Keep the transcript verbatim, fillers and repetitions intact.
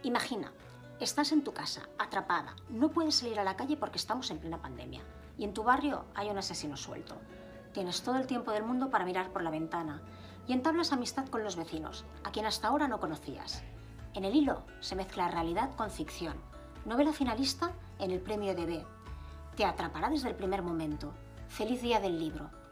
Imagina, estás en tu casa, atrapada, no puedes salir a la calle porque estamos en plena pandemia y en tu barrio hay un asesino suelto. Tienes todo el tiempo del mundo para mirar por la ventana y entablas amistad con los vecinos, a quien hasta ahora no conocías. En el hilo se mezcla realidad con ficción. Novela finalista en el Premio E D B. Te atrapará desde el primer momento. Feliz día del libro.